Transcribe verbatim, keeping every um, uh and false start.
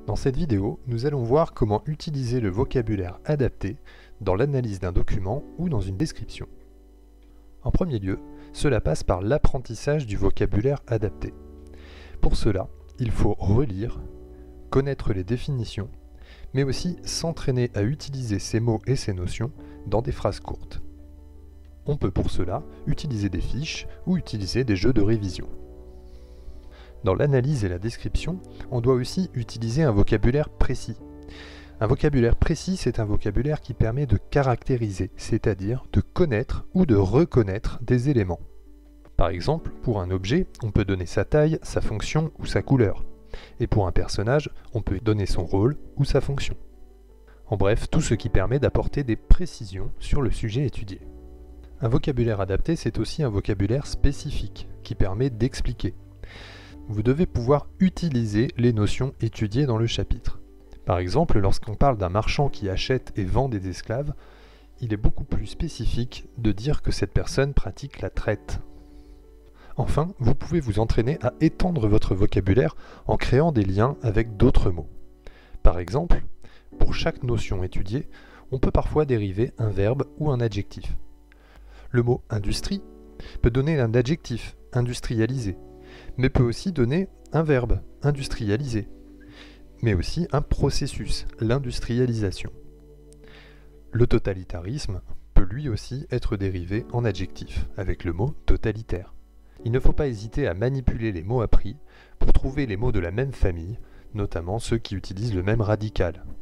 Dans cette vidéo, nous allons voir comment utiliser le vocabulaire adapté dans l'analyse d'un document ou dans une description. En premier lieu, cela passe par l'apprentissage du vocabulaire adapté. Pour cela, il faut relire, connaître les définitions, mais aussi s'entraîner à utiliser ces mots et ces notions dans des phrases courtes. On peut pour cela utiliser des fiches ou utiliser des jeux de révision. Dans l'analyse et la description, on doit aussi utiliser un vocabulaire précis. Un vocabulaire précis, c'est un vocabulaire qui permet de caractériser, c'est-à-dire de connaître ou de reconnaître des éléments. Par exemple, pour un objet, on peut donner sa taille, sa fonction ou sa couleur. Et pour un personnage, on peut donner son rôle ou sa fonction. En bref, tout ce qui permet d'apporter des précisions sur le sujet étudié. Un vocabulaire adapté, c'est aussi un vocabulaire spécifique, qui permet d'expliquer. Vous devez pouvoir utiliser les notions étudiées dans le chapitre. Par exemple, lorsqu'on parle d'un marchand qui achète et vend des esclaves, il est beaucoup plus spécifique de dire que cette personne pratique la traite. Enfin, vous pouvez vous entraîner à étendre votre vocabulaire en créant des liens avec d'autres mots. Par exemple, pour chaque notion étudiée, on peut parfois dériver un verbe ou un adjectif. Le mot « industrie » peut donner un adjectif « industrialisé », mais peut aussi donner un verbe « industrialiser », mais aussi un processus, l'industrialisation. Le totalitarisme peut lui aussi être dérivé en adjectif, avec le mot « totalitaire ». Il ne faut pas hésiter à manipuler les mots appris pour trouver les mots de la même famille, notamment ceux qui utilisent le même radical.